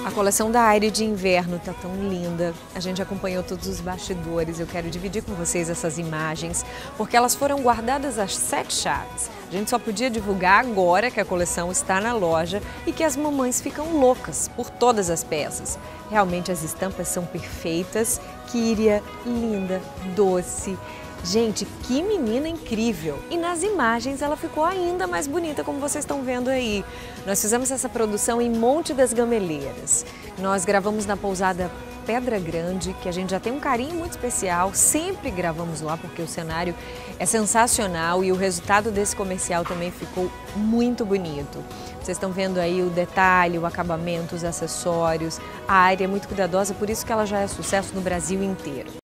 A coleção da Aire de inverno tá tão linda. A gente acompanhou todos os bastidores. Eu quero dividir com vocês essas imagens, porque elas foram guardadas às 7 chaves. A gente só podia divulgar agora que a coleção está na loja e que as mamães ficam loucas por todas as peças. Realmente as estampas são perfeitas. Kíria, linda, doce. Gente, que menina incrível! E nas imagens ela ficou ainda mais bonita, como vocês estão vendo aí. Nós fizemos essa produção em Monte das Gameleiras. Nós gravamos na pousada Pedra Grande, que a gente já tem um carinho muito especial. Sempre gravamos lá porque o cenário é sensacional e o resultado desse comercial também ficou muito bonito. Vocês estão vendo aí o detalhe, o acabamento, os acessórios. A Aire é muito cuidadosa, por isso que ela já é sucesso no Brasil inteiro.